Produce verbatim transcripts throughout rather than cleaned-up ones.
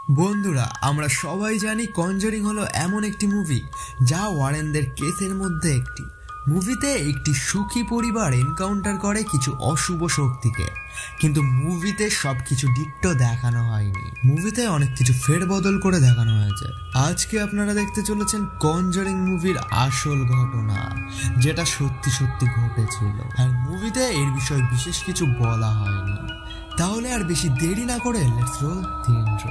বন্ধুরা, আমরা সবাই জানি কনজারিং হলো এমন একটি মুভি যা ওয়ারেনদের কেসের মধ্যে একটি। মুভিতে একটি সুখী পরিবার এনকাউন্টার করে কিছু অশুভ শক্তিকে, কিন্তু মুভিতে সবকিছু ডিট্টো দেখানো হয়নি। মুভিতে অনেক কিছু ফেরবদল করে দেখানো হয়েছে। আজকে আপনারা দেখতে চলেছেন কনজারিং মুভির আসল ঘটনা, যেটা সত্যি সত্যি ঘটেছিল। আর মুভিতে এর বিষয়ে বিশেষ কিছু বলা হয়নি। তাহলে আর বেশি দেরি না করে let's roll the intro.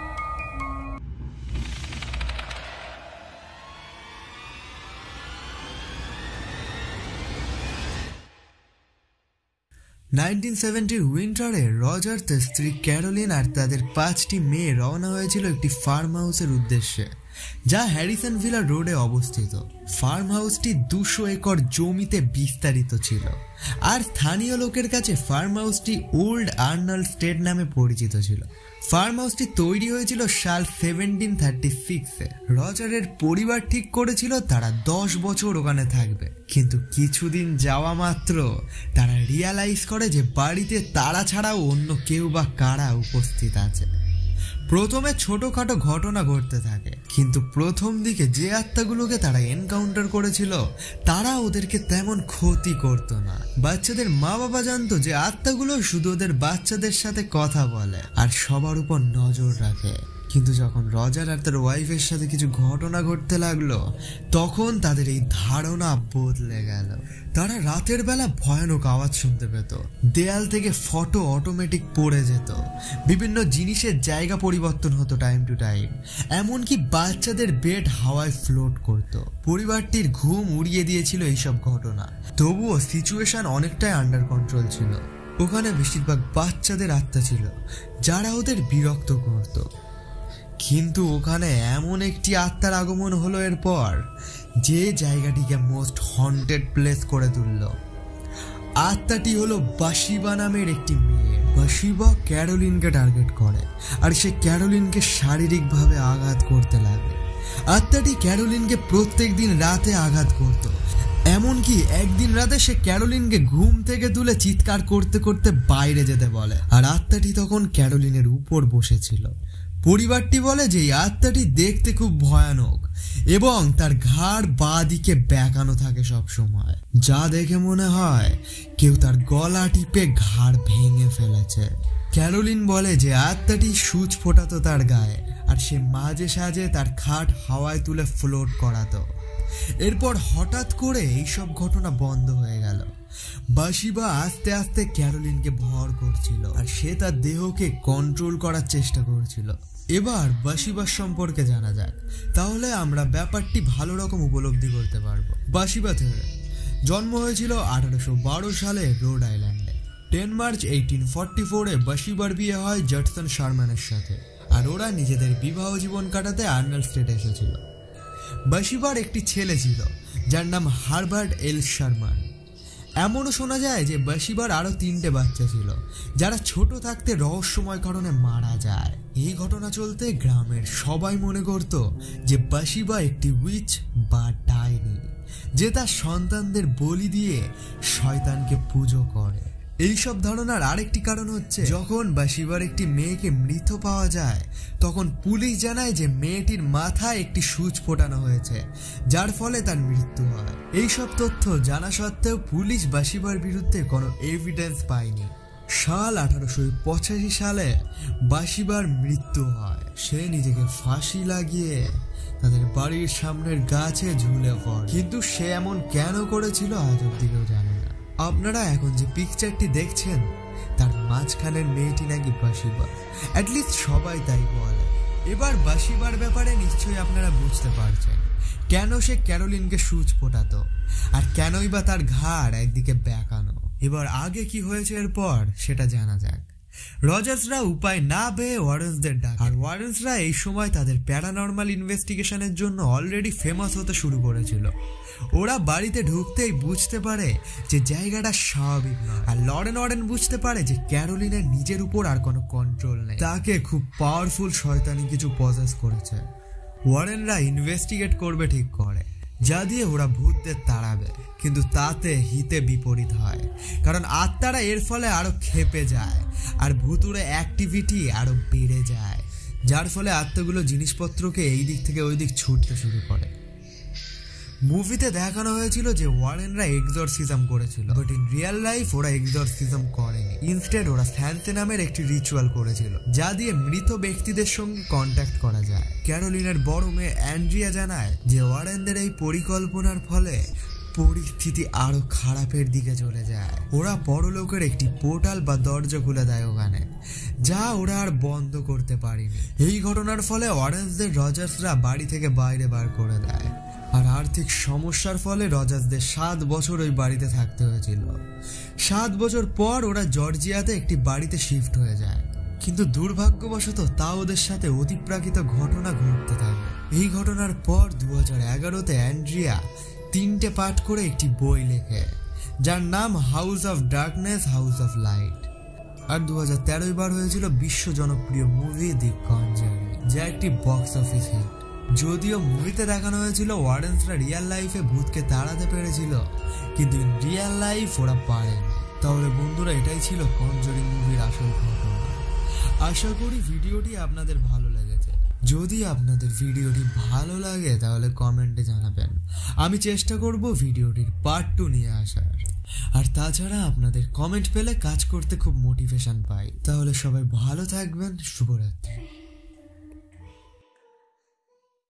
Nineteen সেভেন্টির উইন্টারে রজার, তার স্ত্রী ক্যারোলিন আর তাদের পাঁচটি মেয়ে রওনা হয়েছিল একটি ফার্ম হাউসের উদ্দেশ্যে, যা হ্যারিসন ভিলা রোডে অবস্থিত। ফার্ম হাউসটি দুশো একর জমিতে বিস্তারিত ছিল, আর স্থানীয় লোকের কাছে ফার্ম হাউসটি ওল্ড আর্নল্ড স্টেট নামে পরিচিত ছিল। ফার্ম হাউসটি তৈরি হয়েছিল সাল সেভেন্টিন থার্টি সিক্সে। রজারের পরিবার ঠিক করেছিল তারা দশ বছর ওখানে থাকবে, কিন্তু কিছুদিন যাওয়া মাত্র তারা রিয়ালাইজ করে যে বাড়িতে তারা ছাড়াও অন্য কেউ বা কারা উপস্থিত আছে। প্রথমে ছোটখাটো ঘটনা ঘটতে থাকে, কিন্তু প্রথম দিকে যে আত্মাগুলোকে তারা এনকাউন্টার করেছিল তারা ওদেরকে তেমন ক্ষতি করত না। বাচ্চাদের মা বাবা জানতো যে আত্মাগুলো শুধু ওদের বাচ্চাদের সাথে কথা বলে আর সবার উপর নজর রাখে। কিন্তু যখন রজার আর তার ওয়াইফের সাথে কিছু ঘটনা ঘটতে লাগলো, তখন তাদের এই ধারণা বদলে গেল। তারা রাতের বেলা ভয়ানক আওয়াজ শুনতে পেত, দেয়াল থেকে ফটো অটোমেটিক পড়ে যেত, বিভিন্ন জিনিসের জায়গা পরিবর্তন হতো টাইম টু টাইম, এমনকি বাচ্চাদের বেড হাওয়ায় ফ্লোট করত। পরিবারটির ঘুম উড়িয়ে দিয়েছিল এইসব ঘটনা, তবুও সিচুয়েশন অনেকটাই আন্ডার কন্ট্রোল ছিল। ওখানে বেশিরভাগ বাচ্চাদের আত্মা ছিল যারা ওদের বিরক্ত করত। কিন্তু ওখানে এমন একটি আত্মার আগমন হলো এরপর, যে জায়গাটিকে মোস্ট হন্টেড প্লেস করে তুলল। আত্মাটি হলো বাসিবা নামের একটি মেয়ে। বাসিবা ক্যারোলিনকে টার্গেট করে, আর সে ক্যারোলিনকে শারীরিকভাবে আঘাত করতে লাগে। আত্মাটি ক্যারোলিনকে প্রত্যেক দিন রাতে আঘাত করত, এমনকি একদিন রাতে সে ক্যারোলিনকে ঘুম থেকে তুলে চিৎকার করতে করতে বাইরে যেতে বলে, আর আত্মাটি তখন ক্যারোলিনের উপর বসেছিল। পরিবারটি বলে যে এই আত্মাটি দেখতে খুব ভয়ানক এবং তার ঘাড় বাঁ দিকে বেঁকানো থাকে সব সময়, যা দেখে মনে হয় কেউ তার গলা টিপে ঘাড় ভেঙে ফেলেছে। ক্যারোলিন বলে যে আত্মাটি সূচ ফোটাতো তার গায়ে, আর সে মাঝে সাঝে তার খাট হাওয়ায় তুলে ফ্লোট করাতো। এরপর হঠাৎ করে এইসব ঘটনা বন্ধ হয়ে গেল। বাসিবা আস্তে আস্তে ক্যারোলিনকে ভর করছিল, আর সে তার দেহকে কন্ট্রোল করার চেষ্টা করছিল। এবার বাসিবার সম্পর্কে জানা যাক, তাহলে আমরা ব্যাপারটি ভালো রকম উপলব্ধি করতে পারবো। বাসিবা থেরে জন্ম হয়েছিল আঠারোশো বারো সালে রোড আইল্যান্ডে। টেন মার্চ এইটিন ফর্টি ফোরে বাসিবার বিয়ে হয় জডসন শারম্যানের সাথে, আর ওরা নিজেদের বিবাহ জীবন কাটাতে আর্নল্ড স্টেটে এসেছিল। বাসিবার একটি ছেলে ছিল যার নাম হারবার্ট এল শারম্যান। এমনও শোনা যায় যে বাসিবার আরো তিনটে বাচ্চা ছিল যারা ছোট থাকতে রহস্যময় কারণে মারা যায়। এই ঘটনা চলতে গ্রামের সবাই মনে করত যে বাসিবা একটি উইচ বা ডাইনি, যে তার সন্তানদের বলি দিয়ে শয়তানকে পুজো করে। এইসব ধারণার আরেকটি কারণ হচ্ছে, যখন বাসিবার একটি মেয়েকে মৃত পাওয়া যায় তখন পুলিশ জানায় যে মেয়েটির মাথায় একটি সূচ ফোটানো হয়েছে, যার ফলে তার মৃত্যু হয়। এইসব তথ্য জানা সত্ত্বেও পুলিশ বাসিবার বিরুদ্ধে কোনো এভিডেন্স পায়নি। সাল আঠারোশো পঁচাশি সালে বাসিবার মৃত্যু হয়। সে নিজেকে ফাঁসি লাগিয়ে তাদের বাড়ির সামনের গাছে ঝুলে পড়ে, কিন্তু সে এমন কেন করেছিল আজ অব্দি কেউ জানে না। আপনারা এখন যে পিকচারটি দেখছেন তার মাঝখানের মেয়েটি নাকি বাসিবা, অ্যাটলিস্ট সবাই তাই বলে। এবার বাসিবার ব্যাপারে নিশ্চয়ই আপনারা বুঝতে পারছেন কেন সে ক্যারোলিনকে সূচ ফোটাতো, আর কেনই বা তার ঘাড় একদিকে বেঁকানো। এবার আগে কি হয়েছে এরপর সেটা জানা যাক। রজার্সরা উপায় না পেয়ে ওয়ারেন্সদের ডাকে, আর ওয়ারেন্সরা এই সময় তাদের প্যারানর্মাল ইনভেস্টিগেশনের জন্য অলরেডি ফেমাস হতে শুরু করেছিল। ওরা বাড়িতে ঢুকতেই বুঝতে পারে যে জায়গাটা স্বাভাবিক নয়, আর লরেন ওয়ারেন বুঝতে পারে যে ক্যারোলিনের নিজের উপর আর কোনো কন্ট্রোল নেই, তাকে খুব পাওয়ারফুল শয়তানি কিছু পজেস করেছে। ওয়ারেনরা ইনভেস্টিগেট করবে ঠিক করে, যা দিয়ে ওরা ভূতদের তাড়াবে, কিন্তু তাতে হিতে বিপরীত হয়, কারণ আত্মারা এর ফলে আরো ক্ষেপে যায় আর ভুতুড়ে অ্যাক্টিভিটি আরো বেড়ে যায়। যার ফলে আত্মাগুলো জিনিসপত্রকে এই দিক থেকে ওই দিক ছুটতে শুরু করে। মুভিতে দেখানো হয়েছিল যে ওয়ারেনরা এক্সরসিজম করেছিল, বাট ইন রিয়েল লাইফ ওরা এক্সরসিজম করেনি। ইনস্টেড ওরা স্যান্সে নামের একটি রিচুয়াল করেছিল যা দিয়ে মৃত ব্যক্তিদের সঙ্গে কন্ট্যাক্ট করা যায়। ক্যারোলিনের বড় মেয়ে অ্যান্ড্রিয়া জানায় যে ওয়ারেনদের এই পরিকল্পনার ফলে পরিস্থিতি আরো খারাপের দিকে চলে যায়। ওরা পরলোকের একটি পোর্টাল বা দরজা খুলে দেয় ওখানে, যা ওরা আর বন্ধ করতে পারেনি। এই ঘটনার ফলে ওয়ারেন্সদের রজার্সরা বাড়ি থেকে বাইরে বার করে দেয়, আর আর্থিক সমস্যার ফলে রজার্সদের সাত বছর ওই বাড়িতে থাকতে হয়েছিল। সাত বছর পর ওরা জর্জিয়াতে একটি বাড়িতে শিফট হয়ে যায়, কিন্তু দুর্ভাগ্যবশত তা ওদের সাথে অতিপ্রাকৃত ঘটনা ঘটতে থাকে। এই ঘটনার পর দু হাজার এগারোতে অ্যান্ড্রিয়া তিনটে পাঠ করে একটি বই লেখে যার নাম house of darkness, house of light. আর দু হাজার তেরোই বার হয়েছিল বিশ্ব জনপ্রিয় মুভি দি কনজারিং, যা একটি বক্স অফিস হিট। যদিও মুভিতে দেখানো হয়েছিল ওয়ারেন্সরা রিয়েল লাইফে ভূতকে তাড়াতে পেরেছিল, কিন্তু রিয়েল লাইফ ওরা পারেনি। তাহলে বন্ধুরা, এটাই ছিল কনজারিং মুভির আসল ঘটনা। আশা করি ভিডিওটি আপনাদের ভালো লেগেছে। যদি আপনাদের ভিডিওটি ভালো লাগে তাহলে কমেন্টে জানাবেন, আমি চেষ্টা করব ভিডিওটির পার্ট টু নিয়ে আসার। আর তাছাড়া আপনাদের কমেন্ট পেলে কাজ করতে খুব মোটিভেশন পাই। তাহলে সবাই ভালো থাকবেন, শুভরাত্রি।